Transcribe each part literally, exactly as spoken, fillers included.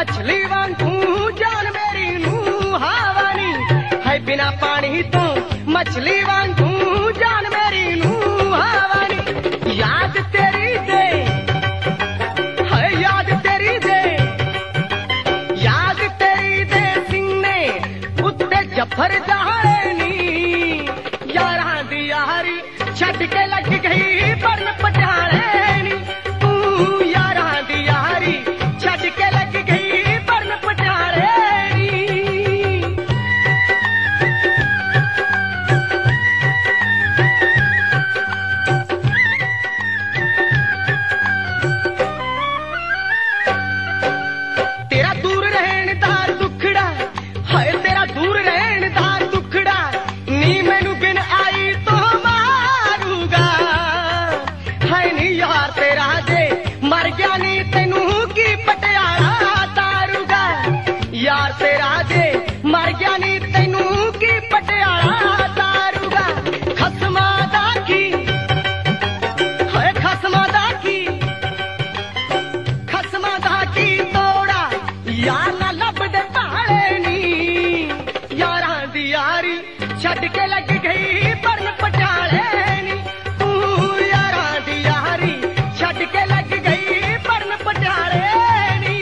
मछली वांगू जान मेरी नू हावानी है बिना पानी तो मछली वांगू जान मेरी नू हावानी याद तेरी दे है याद तेरी दे याद तेरी दे सिंह उत्ते जफर जाने नी यारां दी यारी छड़ के लग गई बन पटाले नी तू यारां दी यारी छड़ के लग गई बन पटाले नी। तेरा दूर रहने दा दुखड़ा है तेरा दूर रहने दा दुखड़ा नी मैनू बिन आई तो मारूगा है नी यार तेरा जे मर गया नी तेनू की पटियाला तारूगा यार तेरा जे मर गया नी तेनू की पटियाला तारूगा खसमा दा की है खसमा दा की खसमा दा की तोड़ा यार ना लब दे पाले नी यारां दी यारी छड़ के लग गई बन पटाले नी तू यारां दी यारी छड़ के लग गई बन पटाले नी।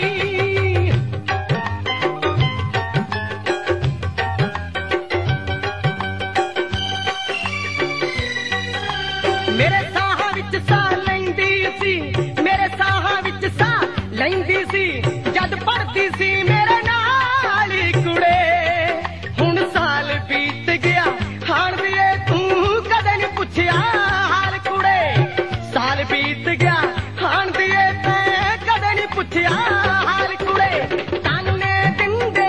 मेरे साह विच साह लैंदी सी मेरे साह विच साह लैंदी सी जद पढ़दी सी मेरे नाल कुड़े हुण साल बीत गया हाण दिए तू कदे नहीं पुछया हाल कुड़े साल बीत गया हाण दिए तैं कदे नहीं पुछया हाल कुड़े ताने दिंदे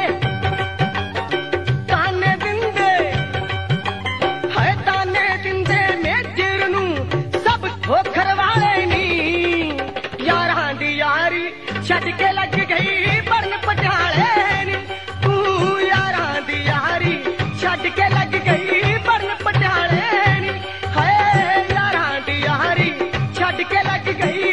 ताने दिंदे है ताने दिंदे मेजर नू सब ठोकर वाले नी यारां दी यारी छड़ के लग गई बन पटाले नी तू यारां दी यारी छड़ के लग गई बन पटाले नी है यारां दी यारी छड़ के लग गई